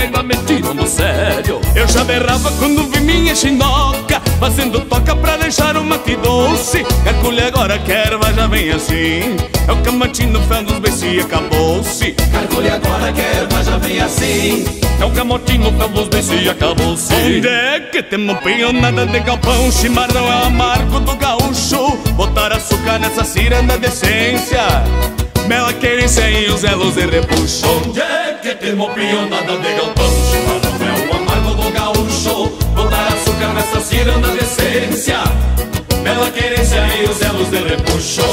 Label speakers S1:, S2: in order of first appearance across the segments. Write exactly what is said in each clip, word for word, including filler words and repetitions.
S1: ainda me tiram do sério. Eu já berrava quando vi minha chinoca fazendo toca pra deixar o mate doce. Carculha agora que a erva já vem assim, é o camotinho no fel dos beiços e acabou-se.
S2: Carculha agora que a erva já vem assim,
S1: é o camotinho no fel dos beiços e acabou-se. Onde é que temos pionada de galpão? Chimarrão é o amargo do gaúcho, botar açúcar nessa ciranda de essência, mela querência e os elos de repuxo.
S2: Onde é que temos pionada de galpão? Chimarrão é o amargo do gaúcho, botar açúcar nessa ciranda de essência, mela querência e os elos de repuxo.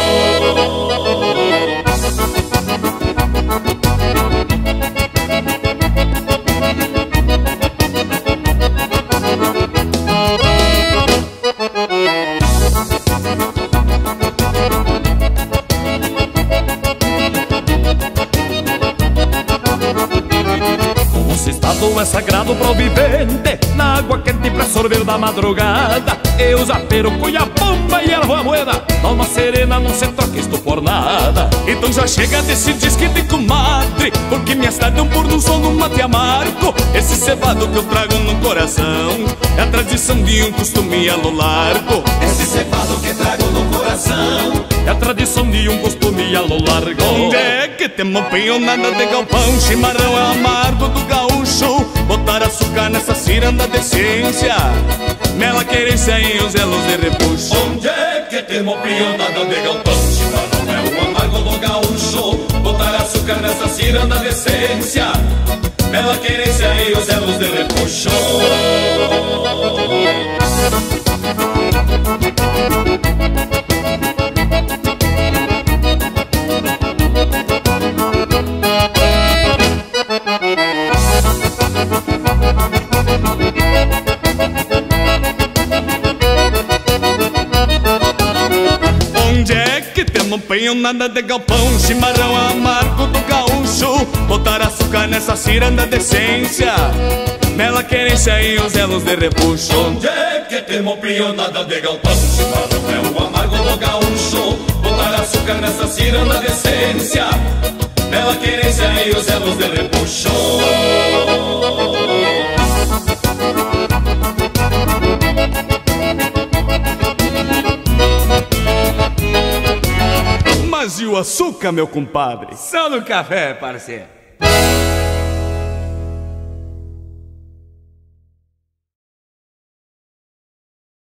S1: É sagrado pro vivente, na água quente pra sorver da madrugada. Eu zapero, cunha bomba e ervo a moeda, alma serena não se troca isto por nada. Então já chega desse disque de comadre, porque minha cidade é um pôr do sol no mate amargo. Esse cevado que eu trago no coração é a tradição de um costume a lo largo.
S2: Esse cevado que trago no coração
S1: é a tradição de um costume a lo largo. Onde é que temos pionada de galpão? Chimarrão é amargo do gaúcho, botar açúcar nessa ciranda de essência, mela querência e os elos de repuxo.
S2: Onde é que temos pionada de galpão? Chimarrão é o amargo do gaúcho, botar açúcar nessa ciranda de essência, mela querência e os elos de repuxo.
S1: Pionada de galpão, chimarrão amargo do gaúcho, botar açúcar nessa ciranda de essência, mela querência e os elos de repuxo.
S2: Onde é que temos pionada de galpão? Chimarrão é o amargo do gaúcho, botar açúcar nessa ciranda de essência, mela querência e os elos de repuxo.
S1: Mas e o açúcar, meu compadre?
S3: Só no café, parceiro.